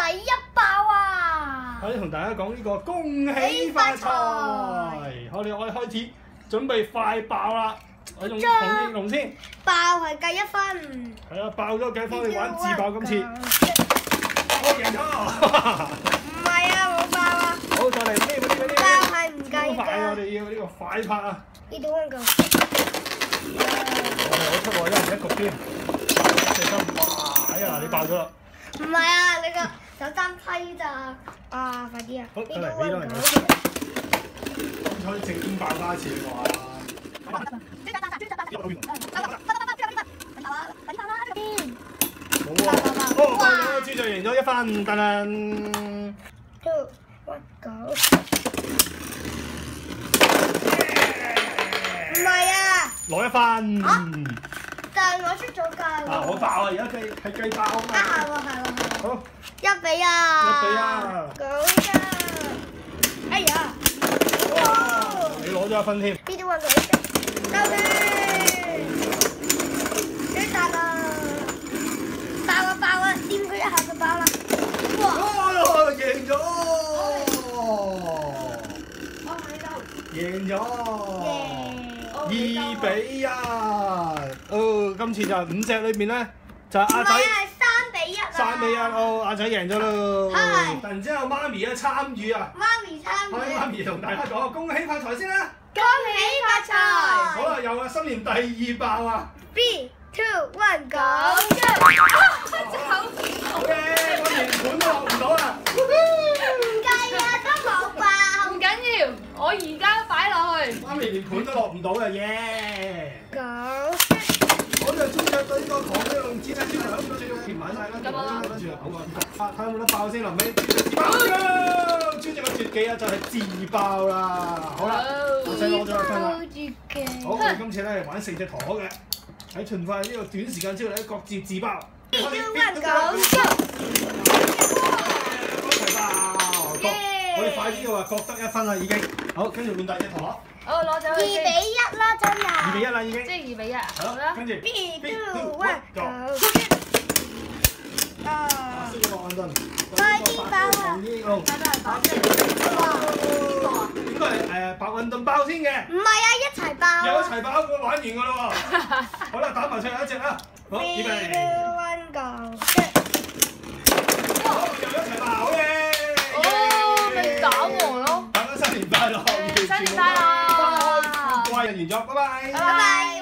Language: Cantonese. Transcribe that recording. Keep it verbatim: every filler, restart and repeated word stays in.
第一爆啊！ 我哋同大家講呢個恭喜發財。我哋我哋開始準備快爆啦！我用同應龍先。 爆係計一分。 係啊，爆咗計分，我哋玩自爆今次。我贏咗。 唔係啊，冇爆啊！ 好，再嚟呢嗰啲嗰啲。 爆係唔計㗎。 好快，我哋要呢個快拍啊！ 呢度溫夠。 我哋好出喎，一人一局添。四心，哇！哎呀，你爆咗啦！ 唔係啊，你個手單批咋？啊，快啲啊！ 好， 呢得嚟， 度溫呢度嚟。 夠。 好彩正經爆花次喎。好啊！哦，爆咗，朱雀贏咗一分，噔噔。 two one go。唔係啊！ 攞一分。 但係我出咗界喎。 啊！我爆啊！而家計係計爆啊嘛。 啊係喎係喎係喎。 好。 一比啊！ 一比啊！ 九一。哎呀！哇！ 你攞咗一分添。 呢啲運動救命！一達啦！爆啊爆啊！掂佢一下就爆啦！哇！ 哦，贏咗！ 我喺度。 贏咗！二耶！ 比一。哦，今次就係五隻裏面咧，就係阿仔。 唔係係三比一啊！ 三比一，哦，阿仔贏咗咯。 係。 突然之間有媽咪啊參與啊！ 媽咪參可以媽與。 咪同大家講恭喜發財先啦！ 恭喜發財！ 好啦，有啦，新年第二爆啊 ！Three two one go！ 啊！隻口好嘅，我連盤都落唔到啊！ 唔計啊，都冇爆。 唔緊要，我而家擺落去。 媽咪連盤都落唔到啊！耶！ 九。 我哋中咗對呢個糖呢用紙巾紙嚟咁樣填埋晒啦，跟住跟住好啊！睇下有冇得爆先，臨尾自爆咗，朱隻個絕技啊，就係自爆啦！好啦，阿仔攞咗一分啦。好，我哋今次咧玩四隻陀螺嘅，喺盡快呢個短時間之內咧各自自爆。 Three two one go！ 齊爆！我哋快啲嘅話，各得一分啦已經。好，跟住換第二隻陀螺。 我攞咗二比一啦，真係。 二比一啦已經。 即係二比一。好好啦。 跟住。 Three two one go！ 啊！ 先個安頓。 快啲爆啊！ 呢個。 睇到係爆先。 哇！ 邊個啊？ 應該係誒白運動爆先嘅。 唔係啊，一齊爆。 有一齊爆，我玩完㗎啦喎。好啦，打埋最後一隻啦。好，預 Three 備。 two one go！ 好，又一齊爆，好嘢！ 哦，咪打和咯。 大家新年快樂！ 新年快樂！ 花開富貴，完咗，拜拜。 拜拜。